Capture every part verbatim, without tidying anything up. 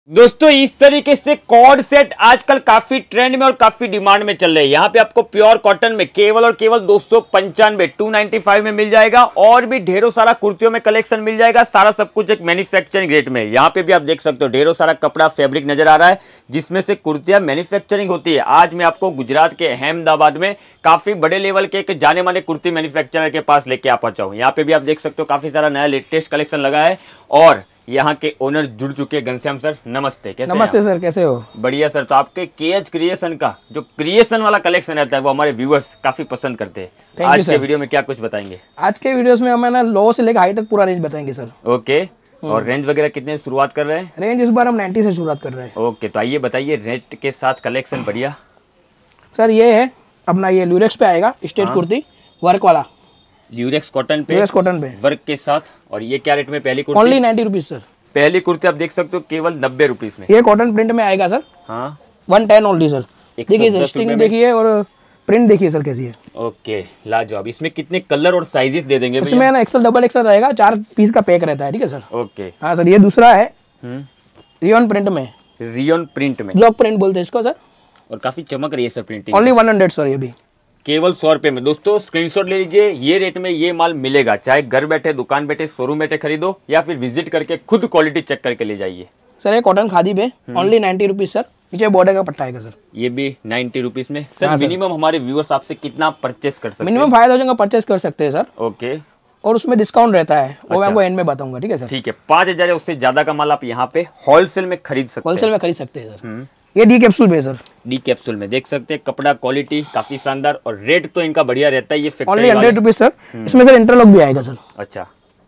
दोस्तों इस तरीके से कॉर्ड सेट आजकल काफी ट्रेंड में और काफी डिमांड में चल रहे हैं। यहाँ पे आपको प्योर कॉटन में केवल और केवल दो सौ पंचानवे टू नाइनटी फाइव में मिल जाएगा और भी ढेरों सारा कुर्तियों में कलेक्शन मिल जाएगा। सारा सब कुछ एक मैन्युफैक्चरिंग रेट में। यहाँ पे भी आप देख सकते हो ढेरों सारा कपड़ा फैब्रिक नजर आ रहा है जिसमें से कुर्तियां मैन्युफैक्चरिंग होती है। आज मैं आपको गुजरात के अहमदाबाद में काफी बड़े लेवल के एक जाने माने कुर्ती मैन्युफैक्चरर के पास लेके आ पहुंचा हूँ। यहाँ पे भी आप देख सकते हो काफी सारा नया लेटेस्ट कलेक्शन लगा है और यहाँ के ओनर जुड़ चुके हैं। घनश्याम सर नमस्ते। कैसे नमस्ते सर, कैसे हो? बढ़िया सर। तो आपके केएच क्रिएशन का जो क्रिएशन वाला कलेक्शन रहता है वो हमारे व्यूअर्स काफी पसंद करते हैं। आज के वीडियो में क्या कुछ बताएंगे? आज के वीडियोस में हम ना लो से लेकर हाई तक पूरा रेंज बताएंगे सर। ओके। और रेंज वगैरह कितने से शुरुआत कर रहे हैं? रेंज इस बार हम नब्बे से शुरुआत कर रहे हैं। ओके, तो आइए बताइए रेट के साथ कलेक्शन। बढ़िया सर। ये है अपना ये ल्यूरेक्स पे आएगा स्टेट कुर्ती वर्क वाला। ल्यूरेक्स कॉटन पे, ल्यूरेक्स कॉटन पे वर्क के साथ। और ये क्या रेट में? पहली kurti only ninety rupees sir. पहली कुर्ती आप देख सकते हो केवल नब्बे रुपीज में। ये कॉटन प्रिंट में आएगा सर। हाँ, वन टेन ओनली सर। देखिए सर, स्टिचिंग देखिए और प्रिंट देखिए सर कैसी है। ओके, लाजवाब। इसमें कितने कलर और साइजेस दे देंगे? इसमें ना एक्सल डबल एक्सल रहेगा, चार पीस का पैक रहता है। ठीक है सर। ओके। हाँ सर, ये दूसरा है रियोन प्रिंट में। रियोन प्रिंट में, ब्लॉक प्रिंट बोलते हैं इसको सर। और काफी चमक रही है sir printing. Only one hundred sir. ये भी केवल सौ रुपए में। दोस्तों स्क्रीनशॉट ले लीजिए, ये रेट में ये माल मिलेगा। चाहे घर बैठे, दुकान बैठे, शोरूम बैठे खरीदो या फिर विजिट करके खुद क्वालिटी चेक करके ले जाइए। सर ये कॉटन खादी पे ओनली नाइन्टी रुपीज सर। नीचे बॉर्डर का पट्टा आएगा सर। ये भी नाइन्टी रुपीज में। सर मिनिमम हमारे व्यूअर्स आपसे कितना परचेस कर सकते हैं? मिनिमम फाइव थाउजेंड का परचेस कर सकते हैं सर। ओके। और उसमें डिस्काउंट रहता है, वो मैं आपको एंड में बताऊंगा। ठीक है सर। ठीक है। पांच हजार या उससे ज्यादा का माल आप यहाँ पे होलसेल में खरीद सकते हैं। होलसेल में खरीद सकते हैं सर। ये डी कैप्सूल में सर। डी कैप्सूल में देख सकते हैं कपड़ा क्वालिटी काफी शानदार और रेट तो इनका बढ़िया रहता है। ये ओनली हंड्रेड रुपीज सर। इसमें सर इंटरलॉक भी आएगा सर। अच्छा,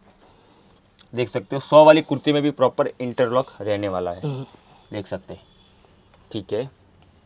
देख सकते हो सौ वाली कुर्ती में भी प्रॉपर इंटरलॉक रहने वाला है। देख सकते हैं। ठीक है।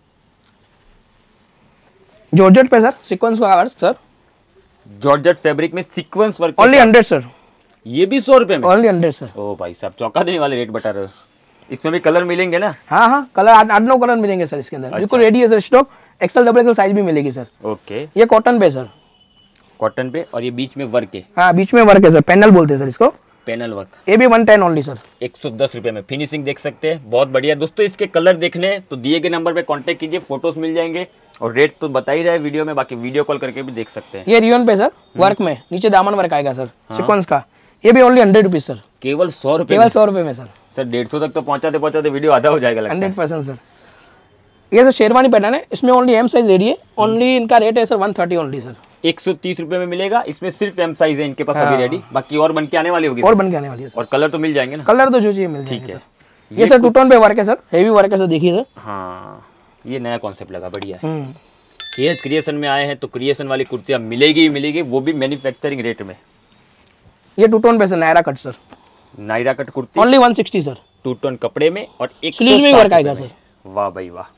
जॉर्जेट पे सर सीक्वेंस का वर्क सर। जॉर्जेट फैब्रिक में sequence work only hundred sir. ये भी सौ रुपए में? Only hundred sir. ओ भाई साहब, चौंका देने वाले रेट बता रहे हो। इसमें भी कलर मिलेंगे ना? हाँ हाँ, कलर आठ नौ कलर मिलेंगे सर इसके अंदर। बिल्कुल रेडी है sir stock. XL double XL size भी मिलेगी सर। ओके। ये कॉटन पे सर। कॉटन पे और ये बीच में वर्क है। हाँ, बीच में वर्क है सर। पैनल बोलते हैं सर इसको। Panel work. ये भी वन टेन ओनली सर। एक सौ दस रुपए में। फिनिशिंग देख सकते हैं, बहुत बढ़िया। दोस्तों इसके कलर देखने तो दिए गए नंबर पे कांटेक्ट कीजिए, फोटोज मिल जाएंगे और रेट तो बता ही रहा है वीडियो में, बाकी वीडियो कॉल करके भी देख सकते हैं। ये रियोन पे सर वर्क में नीचे दामन वर्क आएगा सर सीक्वेंस का। ये भी ओनली हंड्रेड रुपीज सर। केवल सौ रुपए केवल सौ रुपए में सर। सर डेढ़ सौ तक तो पहुंचाते पहुंचाते वीडियो आधा हो जाएगा। Hundred percent sir. ये सर शेरवानी पैटर्न है, इसमें ओनली एम साइज रेडी है। ओनली इनका रेट है sir one thirty only sir. एक सौ तीस रुपए में मिलेगा। इसमें सिर्फ एम साइज है इनके पास अभी रेडी, बाकी और बन के आने वाली होगी। और बन के आने वाली है सर। और कलर तो मिल जाएंगे ना? कलर तो जो चाहिए मिल जाएंगे सर। ये, ये सर टू टोन पे वर्क है सर, हेवी वर्क है सर। देखिए सर। हाँ, ये नया कॉन्सेप्ट लगा, बढ़िया है। ये क्रिएशन में आए हैं तो क्रिएशन वाली कुर्तियां मिलेगी ही मिलेगी, वो भी मैन्युफैक्चरिंग रेट में। ये टू टोन पे sir Naira cut sir. Naira cut kurti only one sixty sir. Two tone कपड़े में और एक स्लीव में वर्क आएगा सर। वाह भाई वाह।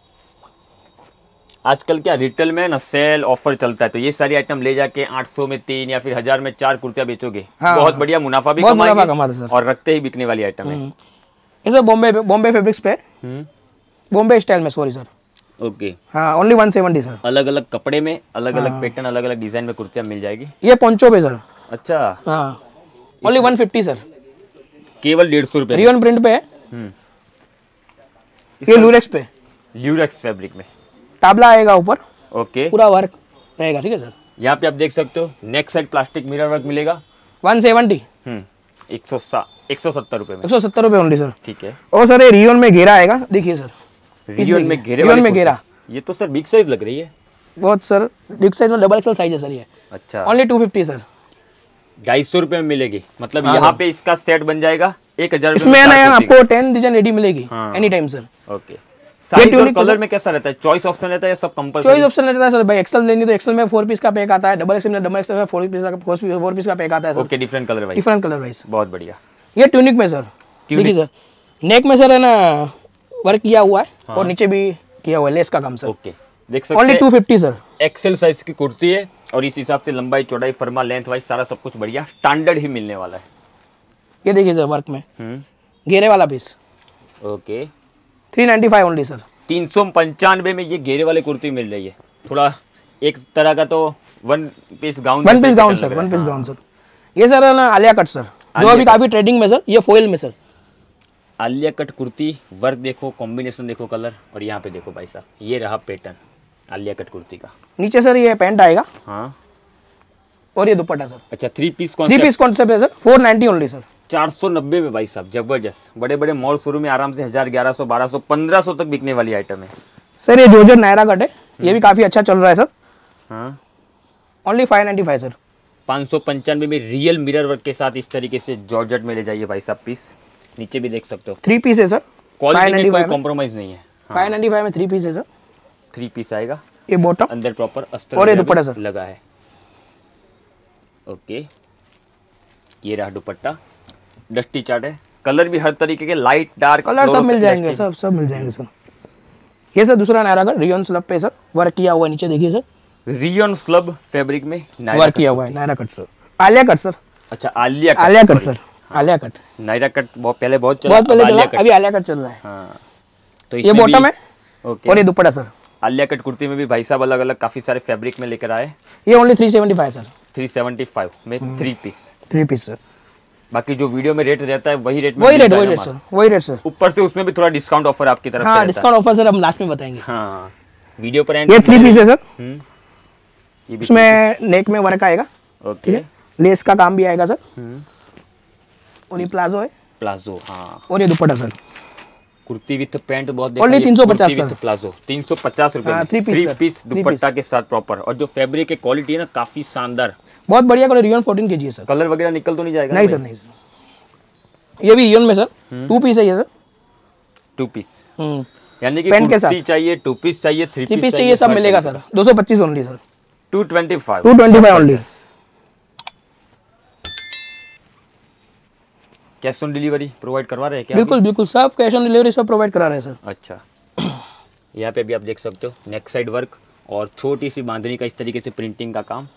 आजकल क्या रिटेल में ना सेल ऑफर चलता है, तो ये सारी आइटम ले जाके आठ सौ में तीन या फिर हजार में चार कुर्तियां बेचोगे। हाँ, बहुत बढ़िया मुनाफा भी कमाएंगे और रखते ही बिकने वाली आइटम है। ये सर बॉम्बे बॉम्बे फैब्रिक्स पे, बॉम्बे स्टाइल में, सॉरी सर। ओके। हाँ, ओनली वन सेवेंटी सर। अलग अलग कपड़े में अलग अलग पैटर्न अलग अलग डिजाइन में कुर्तियां मिल जाएगी। ये पोंचो पे सर। अच्छा। हाँ, ओनली वन फिफ्टी सर। केवल डेढ़ सौ रुपए। रियोन प्रिंट पे है। ये ल्यूरेक्स पे, ल्यूरेक्स फैब्रिक में टाबला आएगा ऊपर। ओके। पूरा वर्क रहेगा। ठीक है सर। यहाँ पे आप देख सकते हो neck side plastic mirror work मिलेगा। One seventy. हम्म एक सौ एक सौ सत्तर रुपए में। एक सौ सत्तर रुपए ओनली सर। ठीक है। और सर ये रियोन में घेरा आएगा। देखिए सर, रियोन में घेरे रियोन में घेरा। ये तो सर बिग साइज लग रही है बहुत सर। बिग साइज में डबल एक्सल साइज है सर ये। अच्छा। Only two fifty sir. ढाई सौ रुपए में मिलेगी। मतलब यहाँ पे इसका सेट बन जाएगा एक हजार। इसमें आपको टेन डिजाइन रेडी मिलेगी any time sir. Okay. Size और कलर में कैसा रहता है? चॉइस ऑप्शन रहता है या सब कंपल्सरी? चॉइस ऑप्शन रहता है सर। भाई एक्सल लेनी तो एक्सल में फोर पीस का पैक आता है, डबल एक्सल में डबल एक्सल में फोर पीस का फोर पीस का पैक आता है sir. Okay, different colour wise. Different colour wise. बहुत बढ़िया। ये ट्यूनिक में सर। देखिए सर, नेक में सर है ना वर्क किया हुआ है और नीचे भी किया हुआ है लेस का काम सर। ओके, देख सकते हैं। Only two fifty sir. XL size की कुर्ती है और इस हिसाब से लंबाई चौड़ाई फर्मा लेंथ वाइज सारा सब कुछ बढ़िया स्टैंडर्ड ही मिलने वाला है। ये देखिए सर वर्क में घेरे वाला piece. Okay. Three ninety five only sir. तीन सौ पंचानवे में ये घेरे वाले कुर्ती मिल रही है। थोड़ा एक तरह का तो one piece gown one piece gown sir. One piece gown sir. ये सर है ना आलिया कट सर, जो अभी काफी ट्रेडिंग में सर। ये फॉइल में sir. Alia cut kurti, work देखो, कॉम्बिनेशन देखो, कलर, और यहाँ पे देखो भाई साहब, ये रहा पैटर्न आलिया कट कुर्ती का। नीचे सर ये पैंट आएगा। हाँ, और ये दुपट्टा सर। अच्छा, थ्री पीस कौन थ्री पीस कॉन्सेप्ट है sir, four ninety only sir. चार सौ नब्बे में भाई साहब, जबरदस्त। बड़े बड़े मॉल शुरू में आराम से हजार, ग्यारह सौ, बारह सौ, पंद्रह सौ तक बिकने वाली आइटम है सर। ये जॉर्जेट नायरा कट है, ये भी काफी अच्छा चल रहा है सर। हाँ, only five ninety five sir. पाँच सौ पंचानवे में रियल मिरर वर्क के साथ इस तरीके से जॉर्जेट में ले जाइए भाई साहब पीस। नीचे भी देख सकते हो, थ्री पीस है सर। क्वालिटी में कोई कॉम्प्रोमाइज नहीं है। फाइव नाइन्टी फाइव में थ्री पीस है सर। थ्री पीस आएगा, ये बॉटम, अंदर प्रॉपर अस्तर और ये दुपट्टा सर लगा है। ओके, ये रहा दुपट्टा, डस्टी चार्ट है। कलर भी हर तरीके के, लाइट डार्क कलर सब मिल जाएंगे, सब सब मिल जाएंगे सर। ये सर दूसरा नायरा कट रियोन स्लब पे सर, वर्क किया हुआ है, नीचे देखिए सर, रियोन स्लब फैब्रिक में वर्क किया हुआ है। Naira cut sir, Alia cut sir. अच्छा, Alia cut, Alia cut sir, Alia cut. Naira cut बहुत पहले बहुत चला, बहुत पहले चला, अभी आलिया कट चल रहा है। हाँ, तो ये बॉटम है। ओके, और ये दुपट्टा सर। आलिया कट कुर्ती में भी भाई साहब अलग अलग काफी सारे फैब्रिक में लेकर आए। ये only three seventy five sir. Three seventy five में three piece. Three piece sir. बाकी जो वीडियो में रेट रहता है वही रेट में वही रेट, वही रेट सर, वही रेट सर। ऊपर से उसमें भी थोड़ा डिस्काउंट ऑफर आपकी तरफ हाँ, डिस्काउंट ऑफर सर हम लास्ट में बताएंगे। हाँ, वीडियो पर एंड। ये थ्री पीस है सर। हम्म, ये भी इसमें नेक में वर्क आएगा। ओके, लेस का काम भी आएगा सर। हम्म, और ये प्लाजो है। प्लाजो। हाँ, और ये dupatta sir. Kurti with pant बहुत ओनली तीन सौ पचास विथ प्लाजो, तीन सौ पचास रुपए हाँ, में three three piece piece dupatta के साथ प्रॉपर। और जो फैब्रिक की क्वालिटी है ना, काफी शानदार, बहुत बढ़िया कलर, रियोन फोर्टीन के जी है सर। कलर वगैरह निकल तो नहीं जाएगा? नहीं सर, नहीं सर। ये भी रियोन में सर, टू पीस है ये सर। टू पीस हम्म, यानी कि पेन के साथ कुर्ती चाहिए, टू पीस चाहिए, थ्री थ्री पीस पीस चाहिए, सब मिलेगा सर। दो सौ पच्चीस only sir. Two twenty five two twenty five only. Cash on delivery provide करवा रहे हैं क्या? बिल्कुल बिल्कुल, सब कैश ऑन डिलीवरी सब प्रोवाइड करा रहे हैं सर। अच्छा, यहाँ पे भी आप देख सकते हो नेक साइड वर्क और छोटी सी बांधनी का इस तरीके से प्रिंटिंग का काम।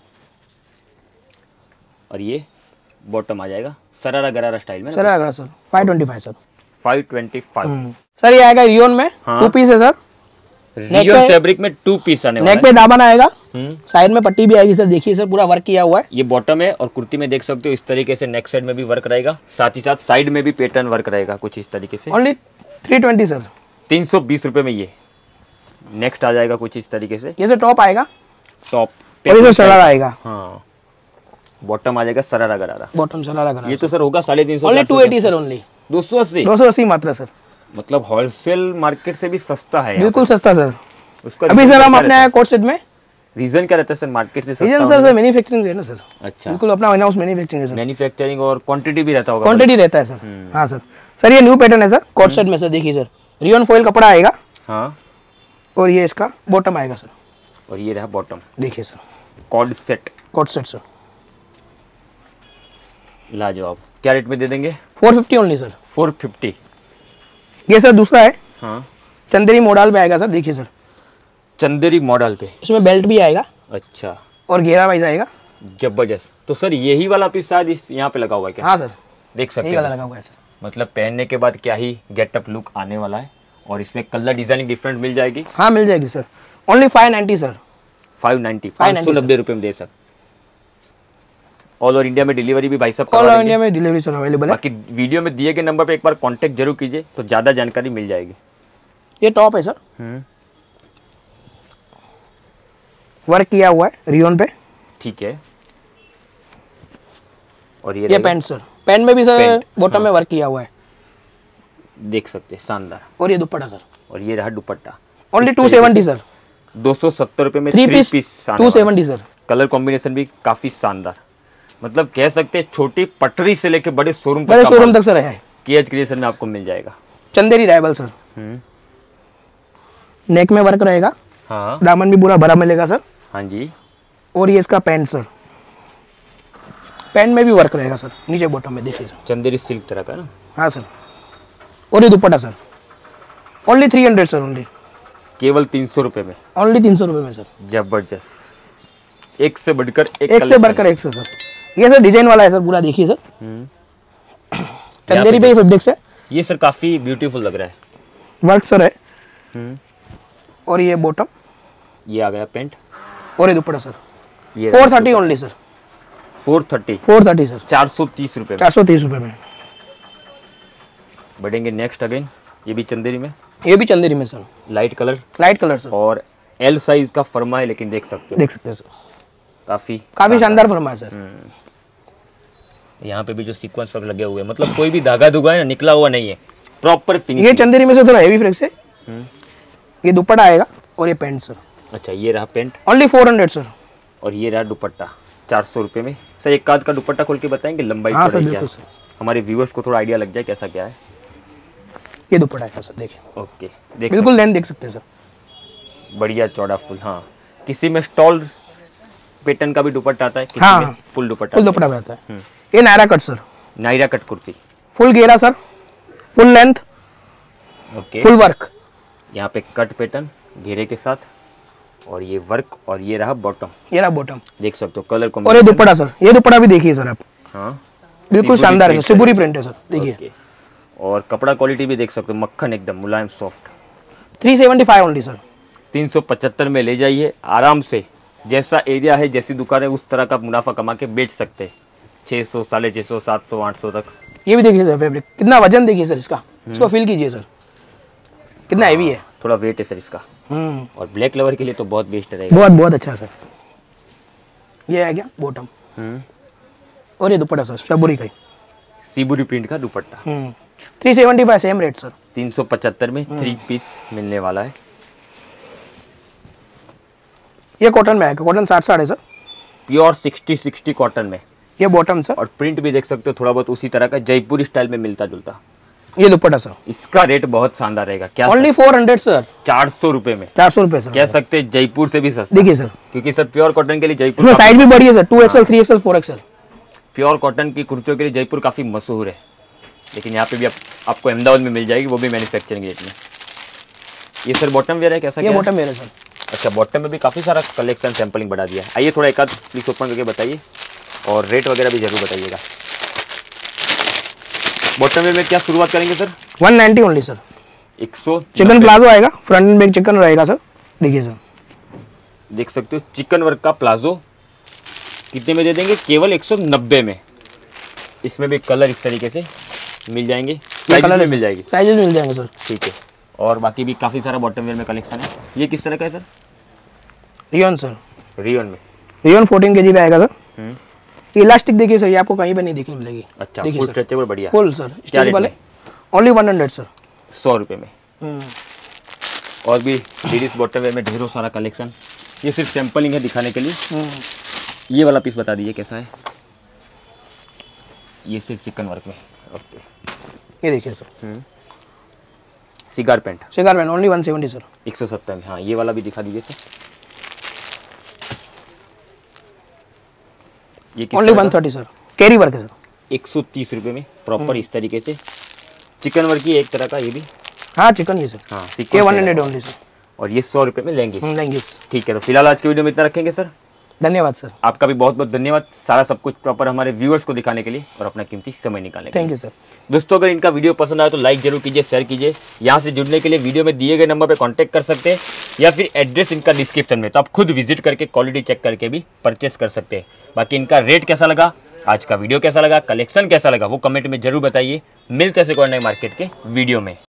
और ये बॉटम आ जाएगा सरारा गरारा स्टाइल में। Sharara sir, five twenty five sir. Five twenty five sir, ये आएगा रियोन में, टू पीस है सर। रियोन फैब्रिक में टू पीस आने वाला है। नेक पे दामन आएगा, हम्म, साइड में पट्टी भी आएगी सर। देखिए सर, पूरा वर्क किया हुआ है। ये बॉटम है और कुर्ती में देख सकते हो इस तरीके से नेक साइड में भी वर्क रहेगा, साथ ही साथ साइड में भी पैटर्न वर्क रहेगा कुछ इस तरीके से। Only three twenty sir. तीन सौ बीस रुपए में ये नेक्स्ट आ जाएगा कुछ इस तरीके से। ये सर टॉप आएगा, टॉप और ये सरारा आएगा। हाँ, बॉटम आ जाएगा सरारा गरारा। बॉटम सरारा गरारा। ये तो सर होगा साढ़े तीन सौ, only two eighty sir. Only दो सौ अस्सी दो सौ अस्सी मात्र सर। मतलब होलसेल मार्केट से भी सस्ता है। बिल्कुल सस्ता सर। उसका अभी सर हम अपने कोर्ट सेट में, रीजन क्या रहता है सर मार्केट से सस्ता? रीजन सर सर मैन्युफैक्चरिंग है ना सर। अच्छा, बिल्कुल अपना इन हाउस मैन्युफैक्चरिंग है सर। मैन्युफैक्चरिंग और क्वांटिटी भी रहता होगा। क्वांटिटी रहता है सर। हाँ सर। सर ये न्यू पैटर्न है सर, कोर्ट सेट में सर। देखिए सर, रियोन फॉइल कपड़ा आएगा। हाँ, और ये इसका बॉटम आएगा सर। और ये रहा बॉटम। देखिए sir, cord set, court set sir. लाजवाब। क्या रेट में दे देंगे? Four fifty only sir. Four fifty. ये सर दूसरा है, हाँ, चंदेरी मॉडल पे आएगा सर। देखिए सर, चंदेरी मॉडल पे। इसमें बेल्ट भी आएगा अच्छा, और घेरा वाइज आएगा। जबरदस्त। तो सर यही वाला पीस शायद इस यहाँ पे लगा हुआ है क्या? हाँ सर, देख सकते यही हैं वाला लगा हुआ है सर। मतलब पहनने के बाद क्या ही गेटअप लुक आने वाला है। और इसमें कलर डिजाइनिंग डिफरेंट मिल जाएगी। हाँ मिल जाएगी sir. Only five ninety sir. Five ninety पाँच सौ नब्बे रुपये में दे सकते। ऑल ओवर इंडिया में डिलीवरी भी भाई साहब ऑल ओवर इंडिया में डिलीवरी सर अवेलेबल है। बाकी वीडियो में दिए गए नंबर पे एक बार कांटेक्ट जरूर कीजिए तो ज़्यादा जानकारी मिल जाएगी। ये टॉप है सर, हम्म, वर्क किया हुआ है रियोन पे। ठीक है। और ये ये पैंट सर, पैंट में भी सर बॉटम में वर्क किया हुआ है। देख सकते हैं, शानदार। और ये दुपट्टा सर। और ये रहा dupatta. Only two seventy sir. दो सौ सत्तर रुपये में three three piece piece two seventy sir. Colour combination भी काफी शानदार। मतलब कह सकते हैं छोटी पटरी से लेके बड़े शोरूम बड़े शोरूम तक सर है। केएच क्रिएशन में आपको मिल जाएगा। Chanderi rival sir. Hmm, neck में वर्क रहेगा। हाँ, दामन भी पूरा भरा मिलेगा सर। हाँ जी। और ये इसका पैंट सर, पैंट में भी वर्क रहेगा सर, नीचे बॉटम में देखिए सर। चंदेरी सिल्क तरह का ना। हाँ सर। और ये dupatta sir, only three hundred sir. Only केवल तीन सौ रुपये में। ओनली तीन सौ रुपये में सर। जबरदस्त, एक से बढ़कर एक, एक से बढ़कर एक सर। ये सर डिजाइन वाला है सर पूरा, देखिए सर। चंदेरी पे फैब्रिक से ये सर काफी ब्यूटीफुल लग रहा है। वर्क सर है। हम्म, और ये बॉटम, ये आ गया पेंट। और ये दुपट्टा सर। ये four thirty only sir. Four thirty four thirty sir. चार सौ तीस रुपये में। चार सौ तीस रुपये में। बढ़ेंगे नेक्स्ट अगेन, ये भी चंदेरी में, ये भी चंदेरी में sir, light colour, light colour sir, और एल साइज का फर्मा है, लेकिन देख सकते हो देख सकते हैं सर, काफी काफी शानदार फर्मा है सर। यहाँ पे भी जो सीक्वेंस वर्क लगे हुए हैं, मतलब कोई भी धागा धुगा है ना, निकला हुआ नहीं है, प्रॉपर फिनिश। ये चंदेरी में से थोड़ा हेवी फ्लेक्स है। ये दुपट्टा आएगा और ये पैंट सर। अच्छा, ये रहा pant, only four hundred sir. और ये रहा दुपट्टा चार सौ रुपये में। सर एक काज का दुपट्टा खोल के बताएंगे लंबाई हाँ चौड़ाई सर, क्या है, बिल्कुल सर। हमारे व्यूअर्स को थोड़ा आइडिया लग जाए कैसा क्या है। ये दुपट्टा है सर, देखिए ओके, देख बिल्कुल लेंथ देख सकते हैं सर, बढ़िया चौड़ा फुल। हाँ, किसी में स्टॉल पैटर्न का भी दुपट्टा आता है, किसी हाँ, में फुल दुपट्टा फुल दुपट्टा आता है। ये Naira cut sir, Naira cut kurti, full घेरा sir, full length, okay, full work. यहाँ पे कट पैटर्न घेरे के साथ, और ये वर्क, और ये रहा बॉटम, ये रहा बॉटम, देख सकते हो कलर और ये दुपट्टा सर, ये दुपट्टा भी देखिए सर आप। हाँ, बिल्कुल शानदार है, शिबुरी प्रिंट है सर, देखिए। ओके, और कपड़ा क्वालिटी भी देख सकते हो, मक्खन एकदम मुलायम soft. Three seventy five only sir, तीन सौ पचहत्तर में ले जाइए आराम से, जैसा एरिया है जैसी दुकान है उस तरह का मुनाफा कमा के बेच सकते हैं। छः सौ साढ़े छः सौ सात सौ आठ सौ तक। ये भी देखिए सर फैब्रिक, कितना वजन देखिए सर इसका, इसको फील कीजिए सर, कितना हैवी है, थोड़ा वेट है सर इसका, हम्म, और ब्लैक लवर के लिए तो बहुत बेस्ट रहेगा। बहुत बहुत अच्छा सर। ये है क्या बॉटम, हम्म, और ये दुपट्टा सर शिबुरी का ही, शिबुरी प्रिंट का दुपट्टा, hmm, three seventy five same rate sir. तीन सौ पचहत्तर में थ्री पीस मिलने वाला है। ये कॉटन में आएगा, कॉटन साठ साठ है sir, pure sixty sixty cotton में, ये बॉटम सर, और प्रिंट भी देख सकते हो थोड़ा बहुत उसी तरह का जयपुरी स्टाइल में मिलता जुलता। ये दुपट्टा सर, इसका रेट बहुत शानदार रहेगा, क्या ओनली फोर हंड्रेड सर, चार सौ रुपए में, चार सौ रुपए सर, कह सकते हैं जयपुर से भी सस्ता। देखिए सर, क्योंकि सर प्योर कॉटन के लिए जयपुर, इसमें साइज भी बड़ी है sir, two XL, three XL, four XL. Pure cotton की कुर्तियों के लिए जयपुर काफी मशहूर है, लेकिन यहाँ पे भी आप, आपको अहमदाबाद में मिल जाएगी, वो भी मैन्युफैक्चरिंग रेट में। ये सर बॉटम वेयर है, कैसा ये क्या बॉटम वेयर है सर। अच्छा, बॉटम में भी काफी सारा कलेक्शन सैंपलिंग बढ़ा दिया है। आइए थोड़ा एक आध प्लीज ओपन करके बताइए, और रेट वगैरह भी जरूर बताइएगा। बॉटम वेयर में क्या शुरुआत करेंगे sir? One ninety only sir, एक सौ चिकन प्लाजो आएगा, फ्रंट एंड बैक चिकन रहेगा सर, देखिए सर, देख सकते हो चिकन वर्क का प्लाजो कितने में दे देंगे? केवल एक सौ नब्बे में। इसमें भी कलर इस तरीके से मिल जाएंगे, साइज में मिल जाएगी, साइजेस मिल जाएंगे सर, ठीक है। और बाकी भी काफी सारा बॉटम वेयर में कलेक्शन है। ये किस तरह का है सर? रियन सर, रियन में, रियन फोर्टीन के जी पे आएगा सर। हम्म, ये इलास्टिक देखिए सर, ये आपको कहीं पे नहीं देखने मिलेगी। अच्छा, देखिए फुल सर, स्ट्रेचेबल बढ़िया, फुल सर क्या रेट स्ट्रेचेबल है, में? ओनली वन हंड्रेड सर, सौ रुपये में। हम्म, और भी लेडीज बॉटम वेयर में ढेरों सारा कलेक्शन। ये सिर्फ सैंपलिंग है दिखाने के लिए। हम्म, ये वाला पीस बता दीजिए कैसा है? ये सिर्फ चिकन वर्क में, ओके। ये देखिए सर, सिगार पेंट शिकार pant only one seventy sir, एक सौ सत्तर में। हाँ, ये वाला भी दिखा दीजिए सर। ये ओनली वन थर्टी सर, कैरी वर्क है सर, एक सौ तीस रुपये में प्रॉपर इस तरीके से चिकन वर्क की एक तरह का, ये भी हाँ चिकन ये सर, हाँ ये सीक्वेंस वन है। हंड्रेड ओनली सर, और ये सौ रुपये में लेंगे, लेंगे। ठीक है। तो फिलहाल आज की वीडियो में इतना रखेंगे सर। धन्यवाद सर, आपका भी बहुत बहुत धन्यवाद, सारा सब कुछ प्रॉपर हमारे व्यूअर्स को दिखाने के लिए और अपना कीमती समय निकालने के लिए। Thank you sir. दोस्तों, अगर इनका वीडियो पसंद आए तो लाइक जरूर कीजिए, शेयर कीजिए। यहाँ से जुड़ने के लिए वीडियो में दिए गए नंबर पर कांटेक्ट कर सकते हैं, या फिर एड्रेस इनका डिस्क्रिप्शन में, तो आप खुद विजिट करके क्वालिटी चेक करके भी परचेस कर सकते हैं। बाकी इनका रेट कैसा लगा, आज का वीडियो कैसा लगा, कलेक्शन कैसा लगा, वो कमेंट में जरूर बताइए। मिलते हैं कोई नए मार्केट के वीडियो में।